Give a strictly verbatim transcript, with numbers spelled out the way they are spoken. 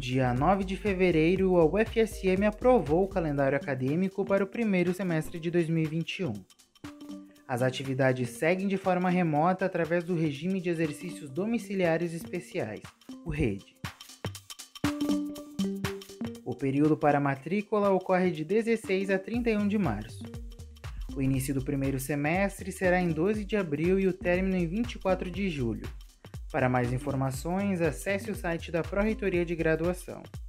dia nove de fevereiro, a U F S M aprovou o calendário acadêmico para o primeiro semestre de dois mil e vinte e um. As atividades seguem de forma remota através do Regime de Exercícios Domiciliares Especiais, o RED. O período para matrícula ocorre de dezesseis a trinta e um de março. O início do primeiro semestre será em doze de abril e o término em vinte e quatro de julho. Para mais informações, acesse o site da Pró-Reitoria de Graduação.